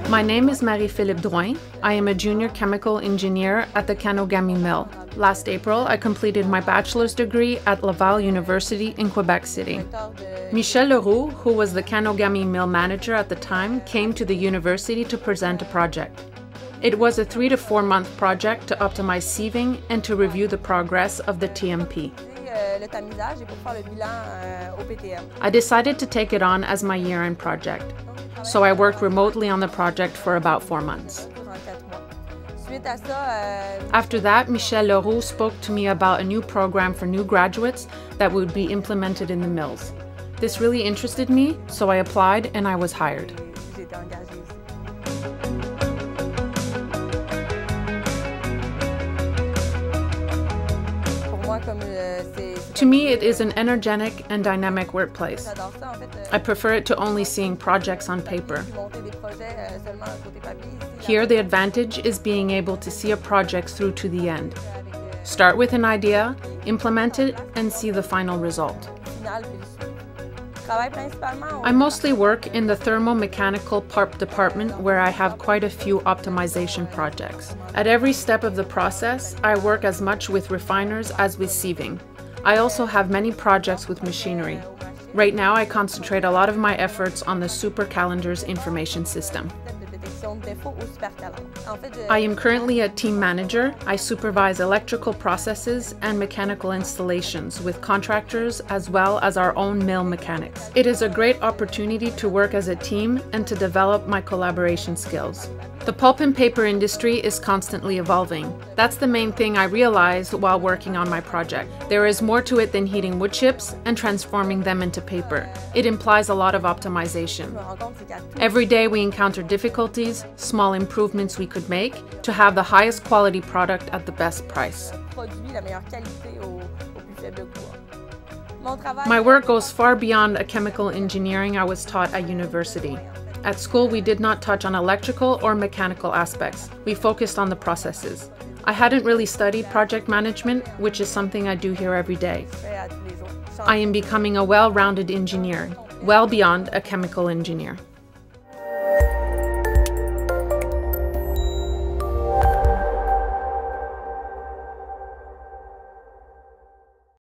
My name is Marie-Philippe Drouin. I am a junior chemical engineer at the Kénogami mill. Last April, I completed my bachelor's degree at Laval University in Quebec City. Michel Leroux, who was the Kénogami mill manager at the time, came to the university to present a project. It was a 3 to 4 month project to optimize sieving and to review the progress of the TMP. I decided to take it on as my year-end project, so I worked remotely on the project for about 4 months. After that, Michel Leroux spoke to me about a new program for new graduates that would be implemented in the mills. This really interested me, so I applied and I was hired. To me, it is an energetic and dynamic workplace. I prefer it to only seeing projects on paper. Here, the advantage is being able to see a project through to the end. Start with an idea, implement it, and see the final result. I mostly work in the thermomechanical part department where I have quite a few optimization projects. At every step of the process, I work as much with refiners as with sieving. I also have many projects with machinery. Right now, I concentrate a lot of my efforts on the Super Calendar's information system. I am currently a team manager. I supervise electrical processes and mechanical installations with contractors as well as our own mill mechanics. It is a great opportunity to work as a team and to develop my collaboration skills. The pulp and paper industry is constantly evolving. That's the main thing I realized while working on my project. There is more to it than heating wood chips and transforming them into paper. It implies a lot of optimization. Every day we encounter difficulties, small improvements we could make to have the highest quality product at the best price. My work goes far beyond a chemical engineering I was taught at university. At school, we did not touch on electrical or mechanical aspects. We focused on the processes. I hadn't really studied project management, which is something I do here every day. I am becoming a well-rounded engineer, well beyond a chemical engineer.